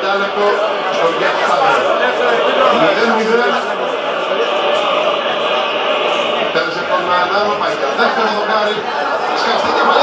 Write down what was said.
λεπτό στο Γιάννη Στάδιο. 0-0. Τέλος επόμενο ανάμα, πάει για δεύτερο δοκάρι. Σκαστεί και